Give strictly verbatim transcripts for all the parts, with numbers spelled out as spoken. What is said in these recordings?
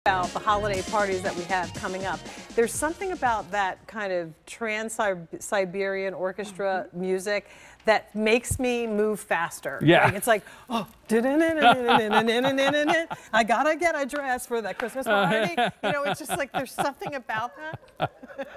About the holiday parties that we have coming up. There's something about that kind of trans-Siberian orchestra music that makes me move faster. Yeah. Like, it's like, oh, I gotta get a dress for that Christmas party. You know, it's just like there's something about that.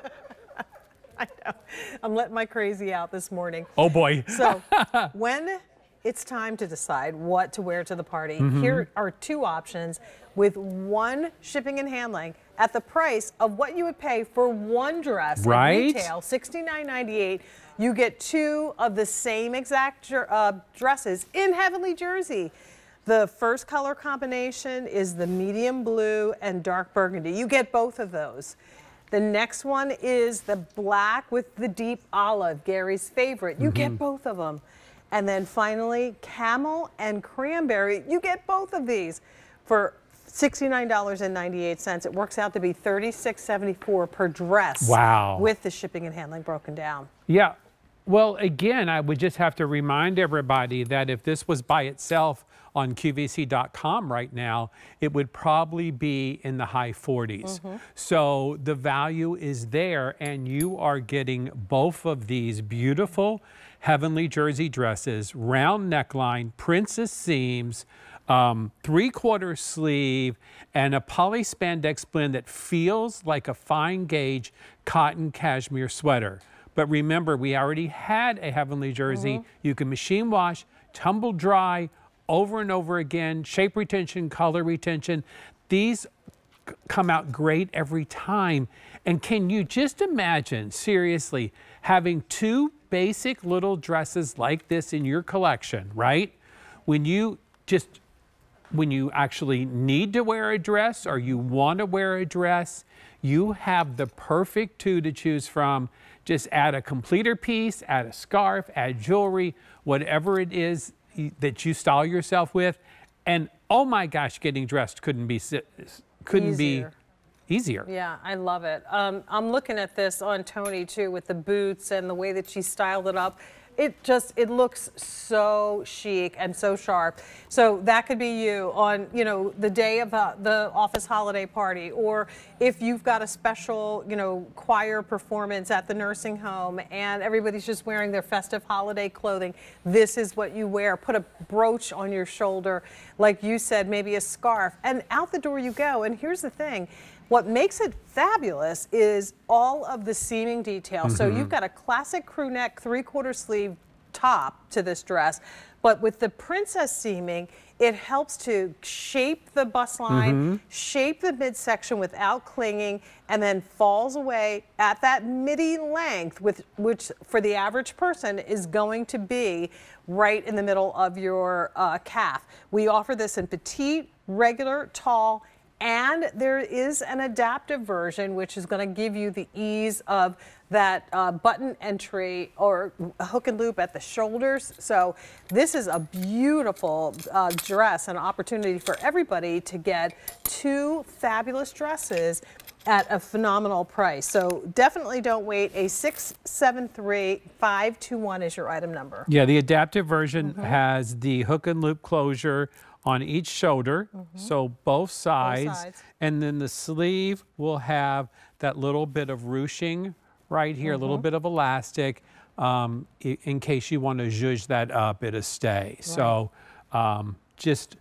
I know. I'm letting my crazy out this morning. Oh boy. So when it's time to decide what to wear to the party, mm-hmm. here are two options with one shipping and handling at the price of what you would pay for one dress. Right. At retail, sixty-nine ninety-eight. You get two of the same exact uh, dresses in heavenly jersey. The first color combination is the medium blue and dark burgundy. You get both of those. The next one is the black with the deep olive, Gary's favorite. You mm-hmm. get both of them. And then finally, camel and cranberry. You get both of these for sixty-nine ninety-eight. It works out to be thirty-six seventy-four per dress. Wow. With the shipping and handling broken down. Yeah. Well, again, I would just have to remind everybody that if this was by itself on Q V C dot com right now, it would probably be in the high forties. Mm-hmm. So the value is there, and you are getting both of these beautiful heavenly jersey dresses, round neckline, princess seams, um, three-quarter sleeve, and a poly spandex blend that feels like a fine gauge cotton cashmere sweater. But remember, we already had a heavenly jersey. Mm-hmm. You can machine wash, tumble dry, over and over again, shape retention, color retention. These come out great every time. And can you just imagine, seriously, having two basic little dresses like this in your collection, right? When you just, when you actually need to wear a dress or you want to wear a dress, you have the perfect two to choose from. Just add a completer piece, add a scarf, add jewelry, whatever it is that you style yourself with. And oh my gosh, getting dressed couldn't be, couldn't Easier. be easier. Yeah, I love it. Um, I'm looking at this on Tony too, with the boots and the way that she styled it up. It just, it looks so chic and so sharp. So that could be you on, you know, the day of the, the office holiday party, or if you've got a special, you know, choir performance at the nursing home and everybody's just wearing their festive holiday clothing. This is what you wear. Put a brooch on your shoulder, like you said, maybe a scarf, and out the door you go. And here's the thing. What makes it fabulous is all of the seaming detail. Mm-hmm. So you've got a classic crew neck three-quarter sleeve top to this dress, but with the princess seaming, it helps to shape the bust line, mm-hmm. shape the midsection without clinging, and then falls away at that midi length, with, which for the average person is going to be right in the middle of your uh, calf. We offer this in petite, regular, tall, and there is an adaptive version, which is going to give you the ease of that uh, button entry or hook and loop at the shoulders. So this is a beautiful uh, dress, an opportunity for everybody to get two fabulous dresses at a phenomenal price. So definitely don't wait. A six seven three five two one is your item number. Yeah, the adaptive version mm-hmm. has the hook and loop closure on each shoulder, mm-hmm. so both sides. both sides, and then the sleeve will have that little bit of ruching right here, mm-hmm. a little bit of elastic, um, in, in case you want to zhuzh that up, it'll stay. Right. So um, just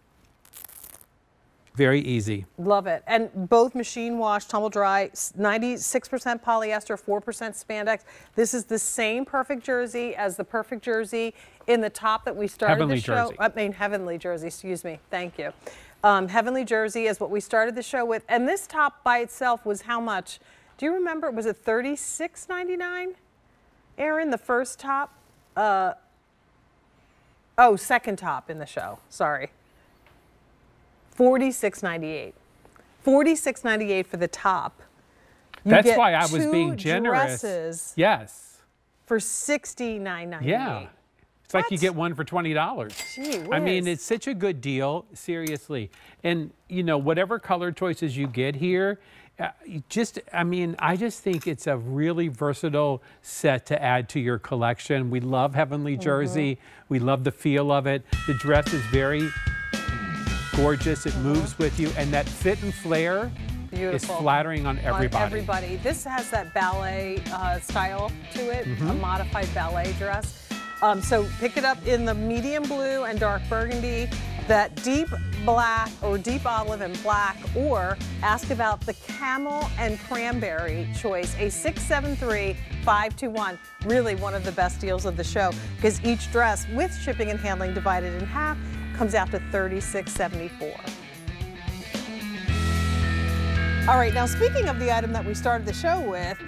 very easy. Love it. And both machine wash, tumble dry, ninety-six percent polyester, four percent spandex. This is the same perfect jersey as the perfect jersey in the top that we started Heavenly the show. Jersey. I mean, heavenly jersey, excuse me. Thank you. Um, heavenly jersey is what we started the show with. And this top by itself was how much? Do you remember? Was it thirty-six ninety-nine? Aaron, the first top? Uh, oh, second top in the show. Sorry. forty-six ninety-eight. forty-six ninety-eight for the top. You That's why I was being generous. Dresses yes. For sixty-nine ninety-eight. Yeah. It's what? Like you get one for twenty dollars. Gee whiz. I mean, it's such a good deal, seriously. And, you know, whatever color choices you get here, uh, you just, I mean, I just think it's a really versatile set to add to your collection. We love Heavenly Jersey. Mm-hmm. We love the feel of it. The dress is very gorgeous. It moves with you, and that fit and flare Beautiful. is flattering on everybody. On everybody. This has that ballet uh, style to it, Mm-hmm. a modified ballet dress. Um, so pick it up in the medium blue and dark burgundy, that deep black or deep olive and black, or ask about the camel and cranberry choice, a six seven three, five two one. Really one of the best deals of the show, because each dress with shipping and handling divided in half comes out to thirty-six seventy-four. All right, now speaking of the item that we started the show with,